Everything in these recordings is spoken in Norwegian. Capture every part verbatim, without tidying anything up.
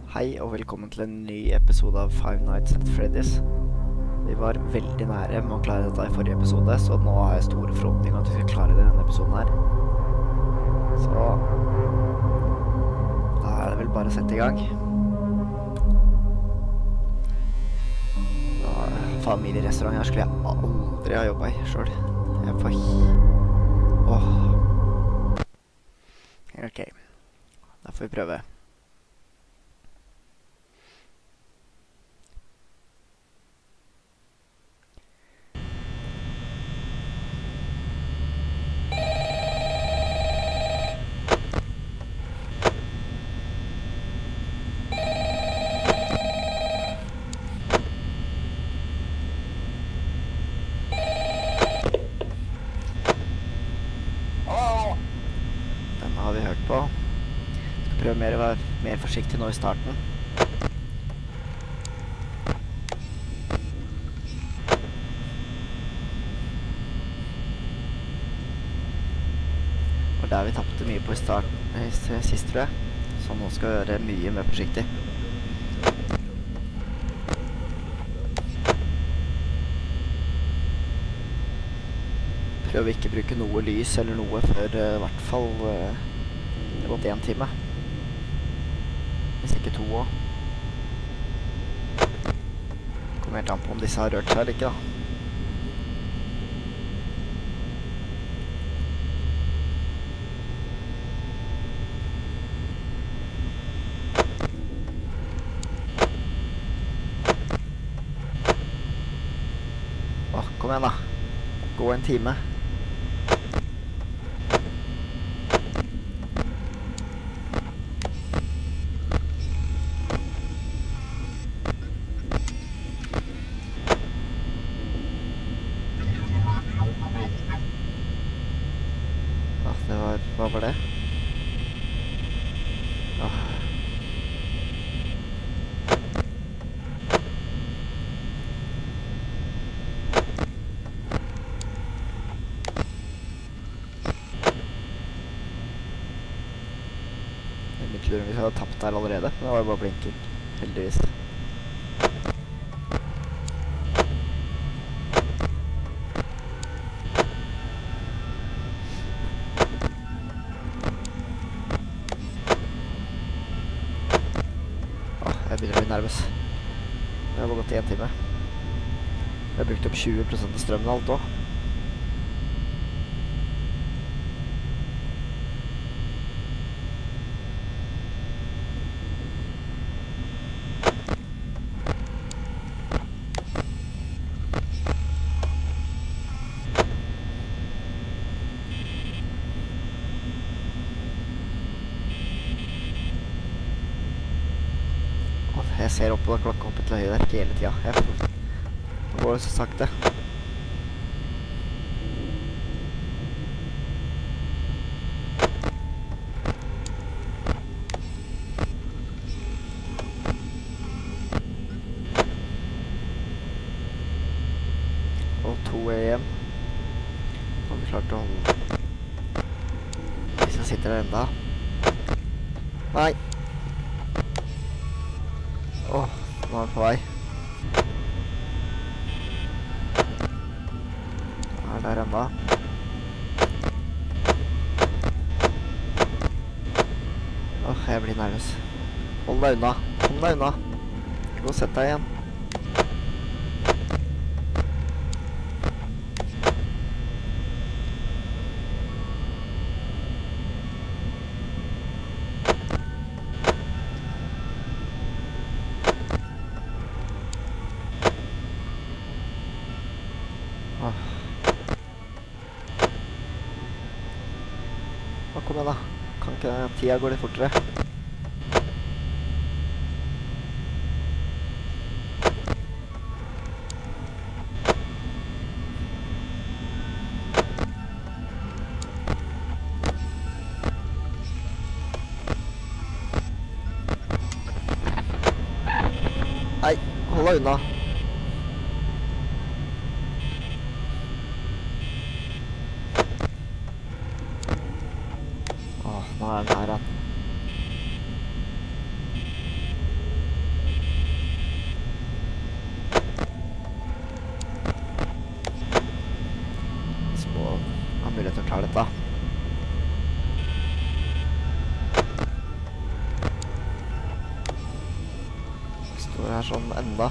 Hei og velkommen til en ny episode av Five Nights at Freddy's. Vi var veldig nære med å klare dette i forrige episode, så nå har jeg store forhåpninger at vi skal klare det i denne episoden her. Så da er det vel bare å sette i gang. Ja, familierestaurant her skulle jeg aldri ha jobbet i selv. Jeg får... Åh. Ok, da får vi prøve. Har vi hørt på. Skal prøve mer å være mer forsiktig nå i starten. Og der vi tappte mye på i starten, sist tror jeg. Så nå skal vi gjøre mye mer forsiktig. Prøv ikke å bruke noe lys eller noe før uh, i hvert fall uh, det har gått en time. Hvis ikke to også. Kommer helt an på om disse har rørt seg eller ikke da. Åh, kom igjen da. Gå en time. Hva var det? Åh. Jeg begynte lurer om vi hadde tapt her allerede, men det var jo bare blinking, heldigvis. Jeg begynner å bli nervøs. Det har bare gått i en time. Jeg har brukt opp tjue prosent av strømmen alt også. Jeg ser opp på klokka oppe til høyre der hele tida. Jeg går det så sakte. Og to er igjen. Nå har vi klart å holde. Hvis jeg sitter der enda. Nei. Åh, nå er den på vei. Nå er der enda. Åh, jeg blir nervøs. Hold deg unna. Hold deg unna. Gå og sett deg igjen. Åh, kom igjen da. Kan ikke tida gå litt fortere? Nei, hold deg unna. Åh, nå er den her, da. her sånn enda.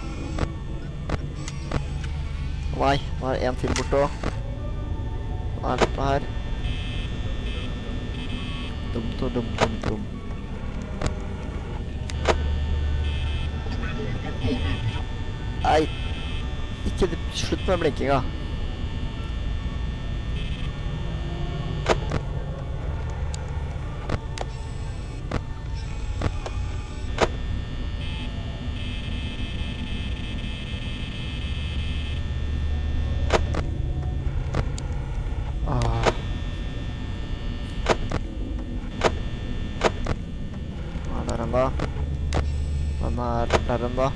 Nei, nå er det en til borte også. Nå er det borte her. Dumt og dumt, dumt, dumt. Nei, ikke slutt med blinkinga. Den er der enda.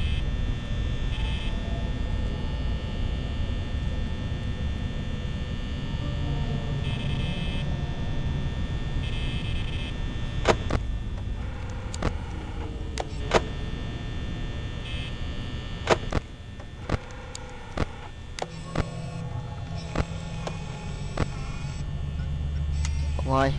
Nei.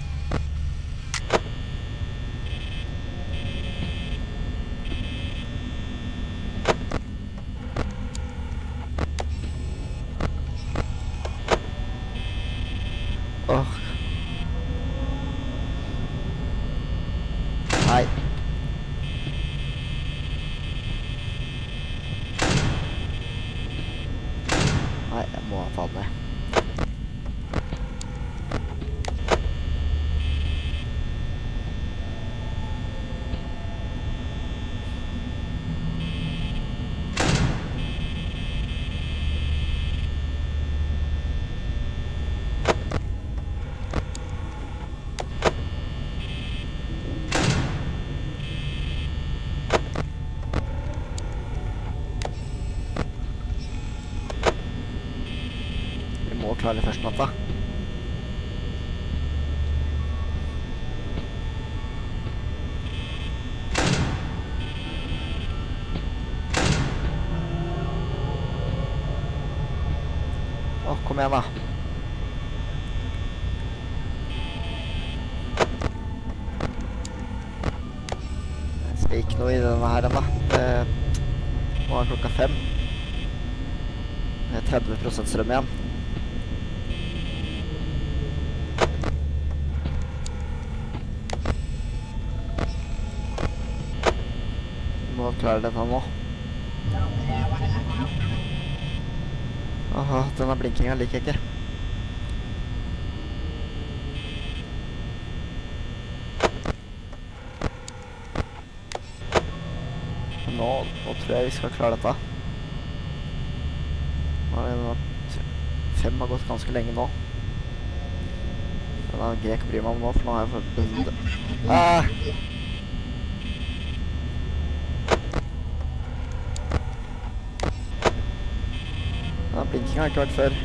Åh. Nei. Nei, jeg må ha faen ned. Må klare først natta. Åh, kom igjen da. Jeg ser ikke noe i denne her enda. Det nå er klokka fem. Det er tretti prosent strøm igjen. Må klare dette nå. Aha, denne blinkinga liker jeg ikke. Nå, nå tror jeg vi skal klare dette. Nå er det fem har gått ganske lenge nå. Den er greit å bry meg om nå, for nå har jeg fått... Ah! Blinking har ikke vært før.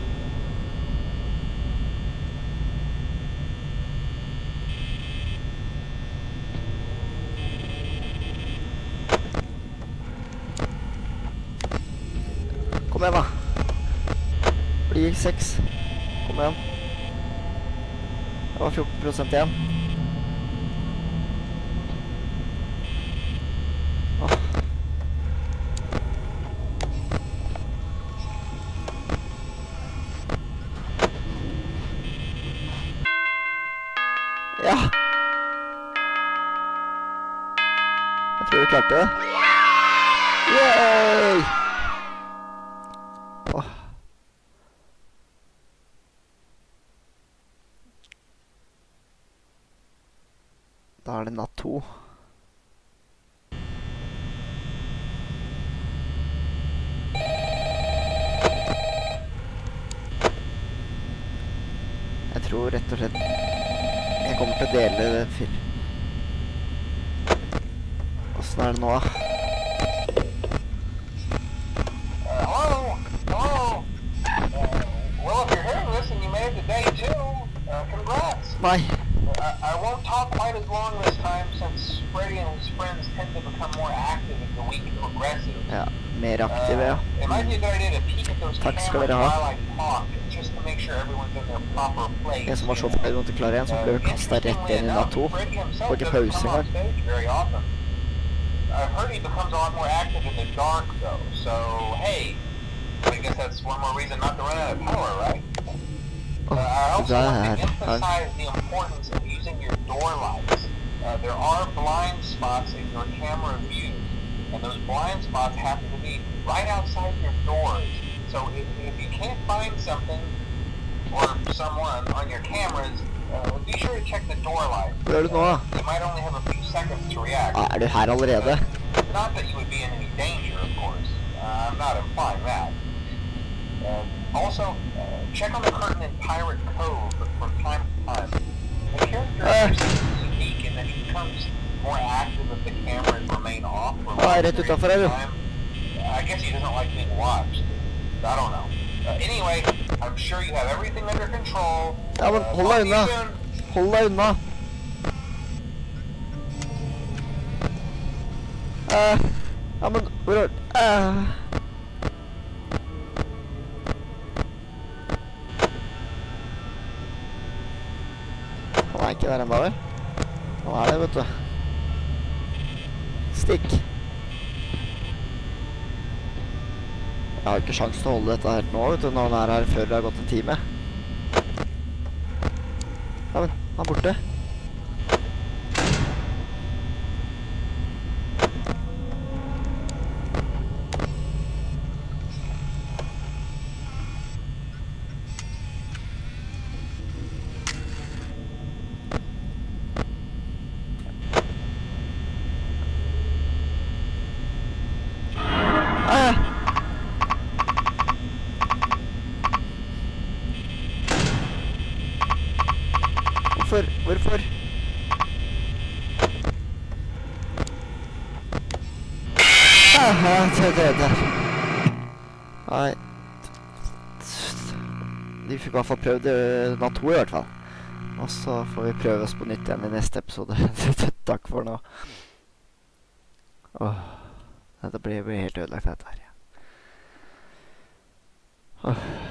Kom igjen da. Bli seks. Kom igjen. Det var fjorten prosent igjen. Ja! Jeg tror vi klarte det. Yay! Åh. Da er det natt to. Jeg tror rett og slett jeg kommer til å dele det fyr. Hvordan er det nå? Hello? Hello? Uh, well, if you're hearing this and you made it to day two, uh, congrats. Nei. I, I won't talk quite as long this time since Freddy and his friends tend to become more active as the week progresses. Ja, mer aktive, ja. Uh, it might be a good idea to peek at those Takk skal cameras dere ha. while I talk, just to make sure everyone's in their proper place. En som var så ferdig til å klare igjen, så ble vi kastet rett inn i natt to. Og ikke pause engang. I've heard he becomes a lot more active in the dark, though. So, hey, I guess that's one more reason not to run out of power, right? Uh, I also want to emphasize the importance of using your door lights. Uh, there are blind spots in your camera views, and those blind spots happen to be right outside your doors. So if, if you can't find something or someone on your cameras, uh, be sure to check the door light. Hva gjør du nå? Uh, you might only have a few seconds to react. Ah, er du her allerede? Uh, not that you would be in any danger, of course. Uh, I'm not implying that. Uh, also, uh, check on the curtain in Pirate Cove from time to time. The character Uh. is unique in that he becomes more active if the cameras remain off for Ah, long rett periods utenfor her, of du. time. I guess he doesn't like being watched. I don't know. Uh, anyway, I'm sure you have everything under control. Ja, men Uh, hold talk deg to you unna. soon. Hold deg unna. Eh, ja, men hvor er... eh. Han er ikke der enda, vel? Han er det, vet du. Stikk. Jeg har ikke sjans til å holde dette helt nå, vet du, når han er her før det har gått en time. Ja, men, han er borte. Ah! Hvorfor? Hvorfor? Aha, det er det. Nei. Vi fikk i hvert fall prøvd natt to i hvert fall. Og så får vi prøve oss på nytt igjen i neste episode. Takk for nå. Åh, dette blir, blir helt ødelagt dette her. Ja. Åh.